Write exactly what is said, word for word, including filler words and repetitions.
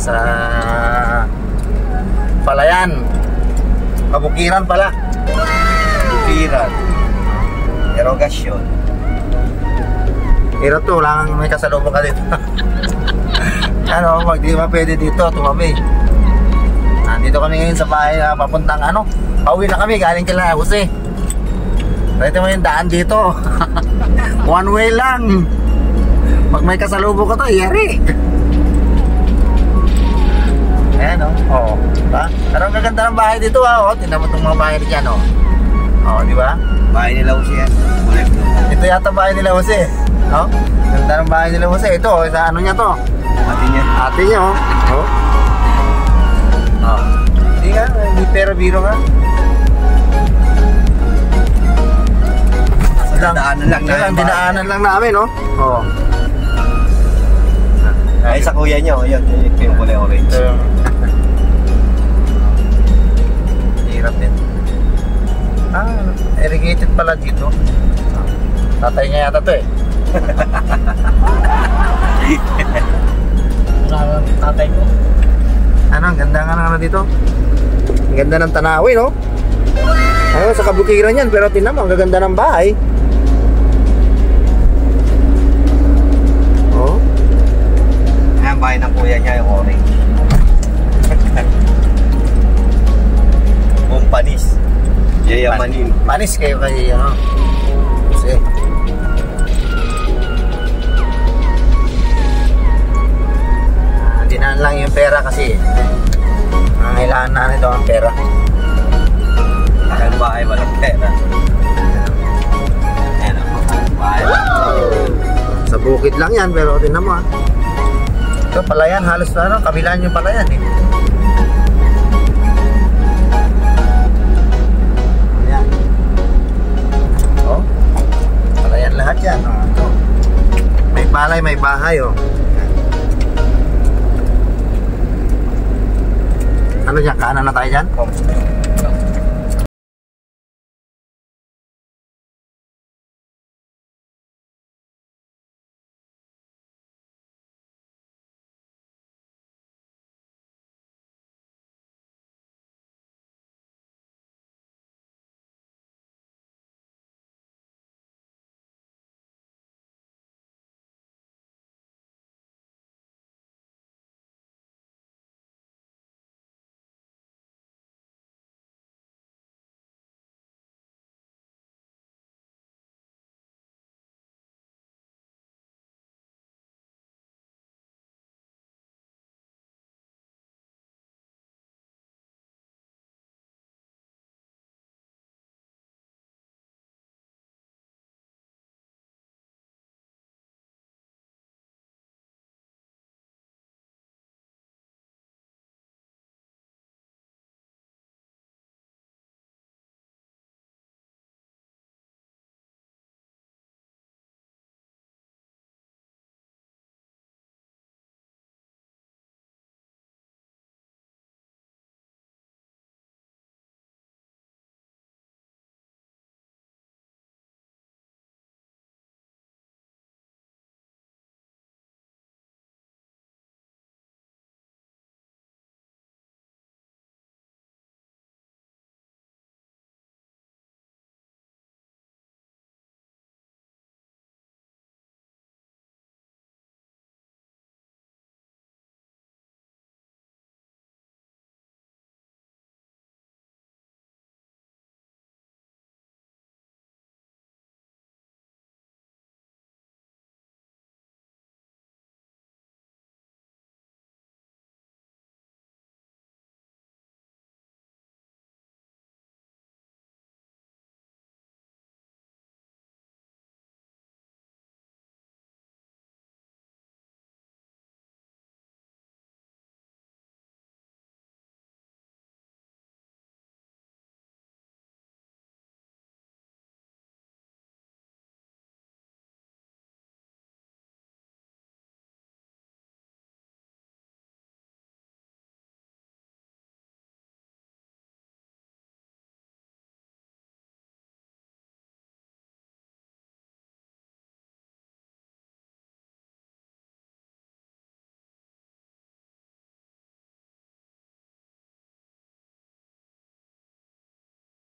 sa Palayan. Kabukiran pala. Bukiran. Erogasyon. Pero to lang may kasalubong ka dito. Ano, pag di ba pwede dito, tumabi. Nandito kami ngayon sa bahay na papuntang ano. Pauwi na kami, galing kila Jose. Pwede mo yung daan dito. One way lang. Pag may kasalubong ka to, yari. Ayan o. Oo. Diba? Pero ang gaganda ng bahay dito ha. O, tingnan mo itong mga bahay dyan o. Oo, di ba? Bahay nila Jose yan. Ito yata bahay nila Jose. No? Ganda ng bahay nila Jose. Ito, sa ano niya to? Ate niya. Ate niya o. Oh. Oh. Hindi nga, hindi pera biro nga. Dinaanan lang namin. namin. Dinaanan lang namin, no? Oo. Ay, sa kuya niyo, yun, yung kulay orange. Ito yung... Hirap din. Ah, irrigated pala dito. Tatay niya yata to eh. Wala tatay ko. Ano, ang ganda nga ng ano dito. Ang ganda ng tanawin, no? Ano, sa kabukiran yan, pero tinan mo, ang gaganda ng bahay. Oh. Ayan, bahay ng kuya niya, yung orange. Buong panis. Yayamanin. Panis kayo kay, ano? Kasi... Dinaan lang yung pera kasi ang kailangan na nito ang pera. Ang bahay walang pera. Ayan ang bahay. Sa bukid lang yan pero tingnan mo ha. Ito Palayan, halos na ano, kabilaan yung Palayan eh. Ayan. Oh, Palayan lahat yan. Oh, ito. May palay, may bahay oh. Ano dyan? Kanan na tayo dyan? Oh.